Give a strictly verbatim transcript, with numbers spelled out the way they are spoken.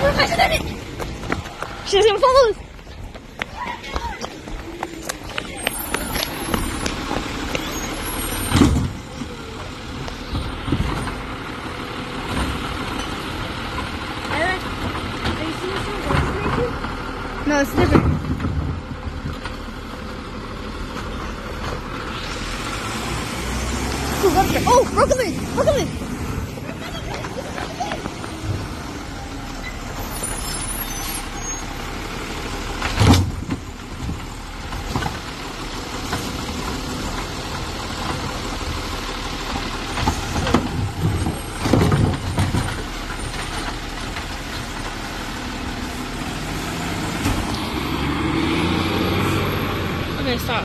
还是在这里。行行，放纵。No, it's different. Ooh, rupture. Oh, broken leg! Broken leg! Okay, stop.